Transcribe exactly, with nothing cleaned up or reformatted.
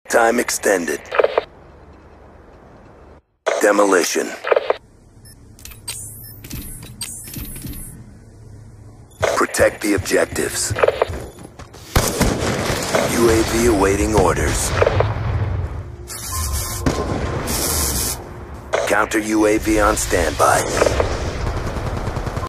Time extended. Demolition. Protect the objectives. U A V awaiting orders. Counter U A V on standby.